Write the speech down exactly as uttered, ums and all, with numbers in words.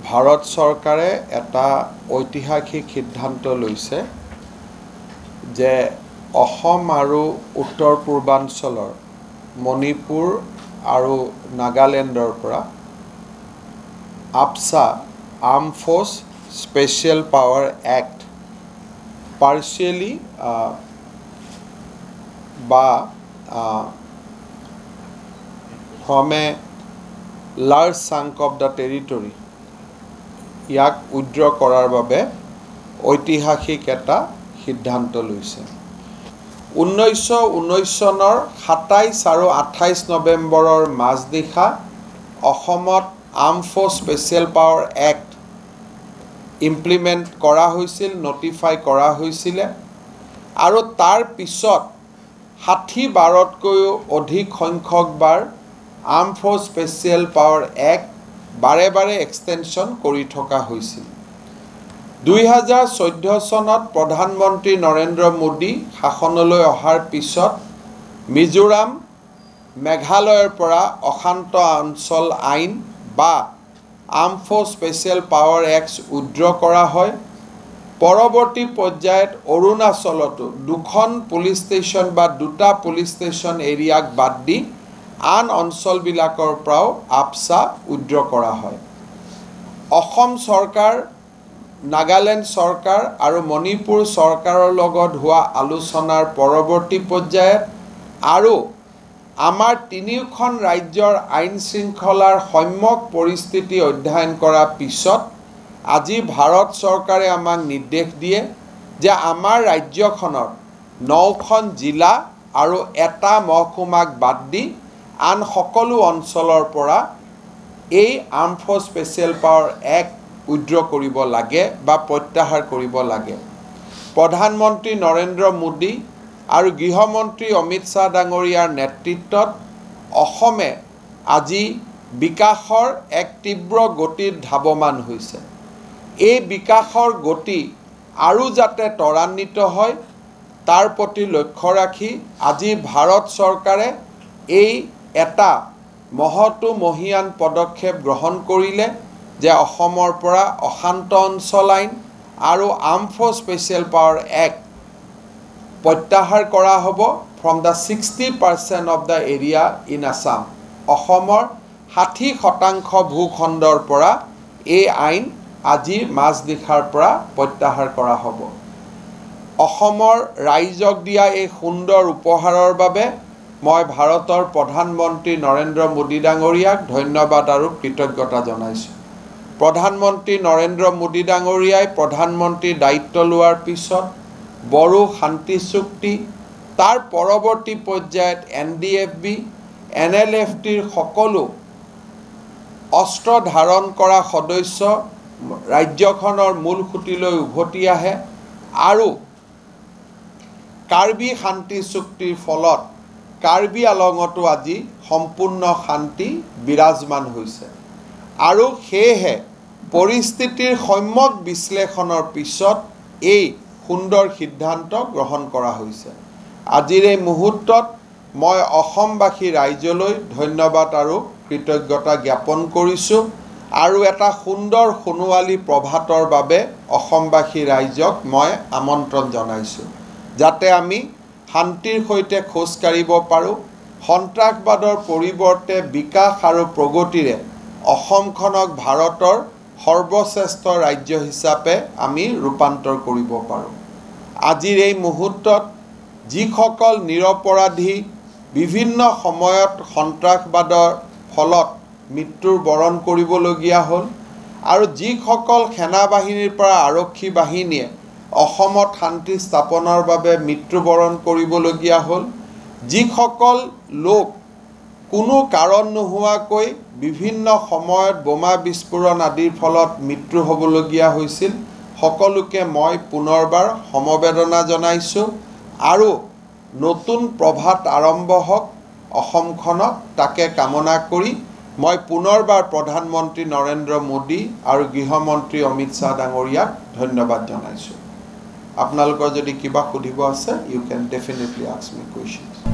ভাৰত চৰকাৰে এটা ঐতিহাসিক সিদ্ধান্ত লৈছে যে অসম আৰু উত্তৰ পূৰ্বাঞ্চলৰ মণিপুৰ আৰু নাগালেণ্ডৰ পৰা AFSPA arm force special power act partially বা from a large chunk of the territory ইয়াক উইথড্ৰ কৰাৰ বাবে ঐতিহাসিক এটা সিদ্ধান্ত লৈছে। ঊনৈছশ ঊনৈছ চনৰ সাতাইছ আৰু আঠাইছ নৱেম্বৰৰ মাজনিশা অসমত arm force special power act implement কৰা হৈছিল, নটিফাই কৰা হৈছিলে আৰু তাৰ পিছত ষাঠি বাৰতকৈও অধিক সংখ্যক বাৰ arm force special power act বাৰে বাৰে এক্সটেনশ্যন কৰি থকা হৈছিল। দুই হাজাৰ চৈধ্য চনত প্ৰধানমন্ত্ৰী নৰেন্দ্ৰ মোদী শাসনলৈ অহাৰ পিছত মিজোৰাম মেঘালয়ৰ পৰা অশান্ত অঞ্চল আইন বা arm force special power act withdraw কৰা হয়। পৰৱৰ্তী পৰ্যায়ত অৰুণাচলতো দুখন পুলিচ ষ্টেচন বা দুটা পুলিচ ষ্টেচন এৰিয়াক বাদ দি আন অঞ্চলবিলাকৰ পৰাও আপছা উইথড্ৰ কৰা হয়। অসম চৰকাৰ, নাগালেণ্ড চৰকাৰ আৰু মণিপুৰ চৰকাৰৰ লগত হোৱা আলোচনাৰ পৰৱৰ্তী পৰ্যায়ত আৰু আমাৰ তিনিওখন ৰাজ্যৰ আইন শৃংখলাৰ সম্যক পৰিস্থিতি অধ্যয়ন কৰাৰ পিছত আজি ভাৰত চৰকাৰে আমাক নিৰ্দেশ দিয়ে যে আমাৰ ৰাজ্যখনৰ নখন জিলা আৰু এটা মহকুমাক বাদ দি আন সকলো অঞ্চলৰ পৰা এই arm force special power act withdraw কৰিব লাগে বা প্ৰত্যাহাৰ কৰিব লাগে। প্ৰধানমন্ত্ৰী নৰেন্দ্ৰ মোদী আৰু গৃহমন্ত্ৰী অমিত শ্বাহ ডাঙৰীয়াৰ নেতৃত্বত অসমে আজি বিকাশৰ এক তীব্ৰ গতিত ধাৱমান হৈছে। এই বিকাশৰ গতি আৰু যাতে ত্বৰান্বিত হয় তাৰ প্ৰতি লক্ষ্য ৰাখি আজি ভাৰত চৰকাৰে এই এটা মহতো মহীয়ান পদক্ষেপ গ্ৰহণ কৰিলে যে অসমৰ পৰা অশান্ত অঞ্চল আইন আৰু arm force special power act প্ৰত্যাহাৰ কৰা হ'ব from the sixty percent of the area in Assam. অসমৰ ষাঠি শতাংশ ভূখণ্ডৰ পৰা এই আইন আজি মাজনিশাৰ পৰা প্ৰত্যাহাৰ কৰা হ'ব। অসমৰ ৰাইজক দিয়া এই সুন্দৰ উপহাৰৰ বাবে মই ভাৰতৰ প্ৰধানমন্ত্ৰী নৰেন্দ্ৰ মোদী ডাঙৰীয়াক ধন্যবাদ আৰু কৃতজ্ঞতা জনাইছোঁ। প্ৰধানমন্ত্ৰী নৰেন্দ্ৰ মোদী ডাঙৰীয়াই প্ৰধানমন্ত্ৰীৰ দায়িত্ব লোৱাৰ পিছত বড়ো শান্তি চুক্তি, তাৰ পৰৱৰ্তী পৰ্যায়ত N D F B, N L F টিৰ সকলো অস্ত্ৰ ধাৰণ কৰা সদস্য ৰাজ্যখনৰ মূল খুঁটিলৈ উভতি আহে আৰু কাৰ্বি শান্তি চুক্তিৰ ফলত কাৰ্বি আলঙতো আজি সম্পূৰ্ণ শান্তি বিৰাজমান হৈছে আৰু সেয়েহে পৰিস্থিতিৰ সম্যক বিশ্লেষণৰ পিছত এই সুন্দৰ সিদ্ধান্ত গ্ৰহণ কৰা হৈছে। আজিৰ এই মুহূৰ্তত মই অসমবাসী ৰাইজলৈ ধন্যবাদ আৰু কৃতজ্ঞতা জ্ঞাপন কৰিছোঁ আৰু এটা সুন্দৰ সোণোৱালী প্ৰভাতৰ বাবে অসমবাসী ৰাইজক মই আমন্ত্ৰণ জনাইছোঁ যাতে আমি শান্তিৰ সৈতে খোজ কাঢ়িব পাৰোঁ, সন্ত্ৰাসবাদৰ পৰিৱৰ্তে বিকাশ আৰু প্ৰগতিৰে অসমখনক ভাৰতৰ সৰ্বশ্ৰেষ্ঠ ৰাজ্য হিচাপে আমি ৰূপান্তৰ কৰিব পাৰোঁ। আজিৰ এই মুহূৰ্তত যিসকল নিৰপৰাধী বিভিন্ন সময়ত সন্ত্ৰাসবাদৰ ফলত মৃত্যুৰ বৰণ কৰিবলগীয়া হ'ল আৰু যিসকল সেনাবাহিনীৰ পৰা আৰক্ষী বাহিনীয়ে অসমত শান্তি স্থাপনৰ বাবে মৃত্যুবৰণ কৰিবলগীয়া হ'ল, যিসকল লোক কোনো কাৰণ নোহোৱাকৈ বিভিন্ন সময়ত বোমা বিস্ফোৰণ আদিৰ ফলত মৃত্যু হ'বলগীয়া হৈছিল, সকলোকে মই পুনৰবাৰ সমবেদনা জনাইছোঁ আৰু নতুন প্ৰভাত আৰম্ভ হওক অসমখনক তাকে কামনা কৰি মই পুনৰবাৰ প্ৰধানমন্ত্ৰী নৰেন্দ্ৰ মোদী আৰু গৃহমন্ত্ৰী অমিত শ্বাহ ডাঙৰীয়াক ধন্যবাদ জনাইছোঁ। আপোনালোকৰ যদি কিবা সুধিব আছে, you can definitely ask me questions.